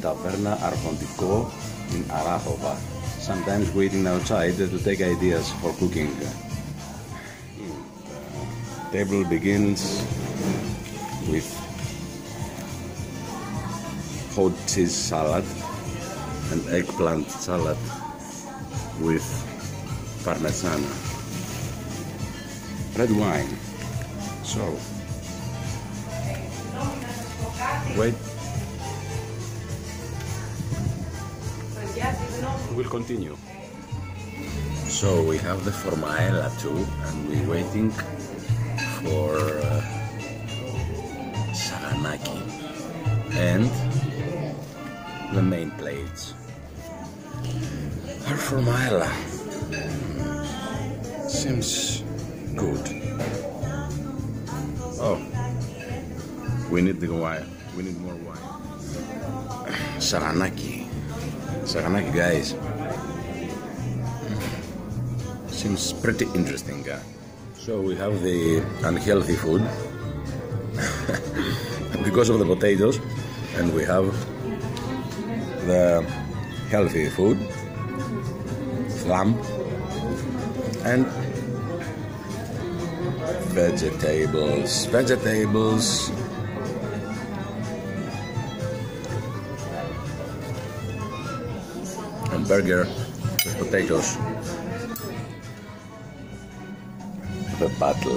Taverna Archontico in Arahova, sometimes waiting outside to take ideas for cooking. The table begins with hot cheese salad and eggplant salad with parmesan, red wine. So wait, we'll continue. So we have the formaella too, and we're waiting for saganaki and the main plates. Our formaella seems good. Oh, we need the wine. We need more wine. Saganaki, guys. Seems pretty interesting. So we have the unhealthy food because of the potatoes, and we have the healthy food, lamb, and vegetables, and burger with potatoes. The battle.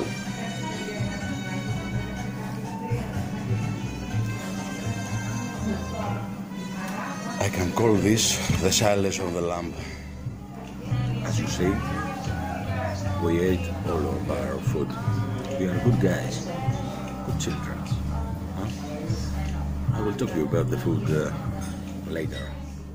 I can call this the silence of the lamb. As you see, we ate all of our food. We are good guys, good children. Huh? I will talk to you about the food later.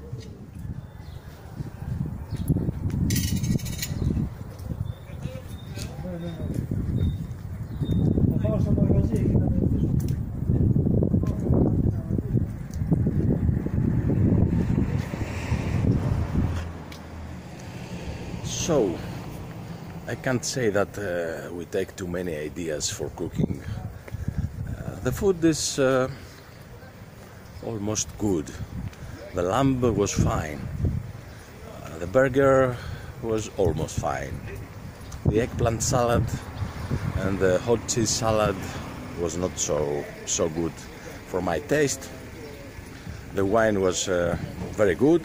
So, I can't say that we take too many ideas for cooking. The food is almost good. The lamb was fine. The burger was almost fine. The eggplant salad and the hot cheese salad was not so good for my taste. The wine was very good.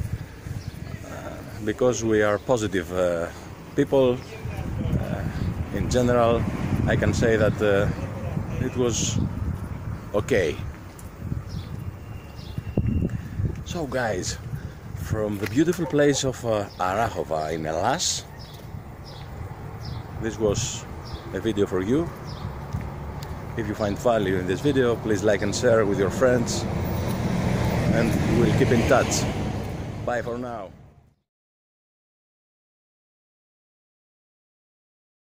Because we are positive people, in general, I can say that it was okay. So guys, from the beautiful place of Arahova in Hellas, this was a video for you. If you find value in this video, please like and share with your friends, and we'll keep in touch. Bye for now.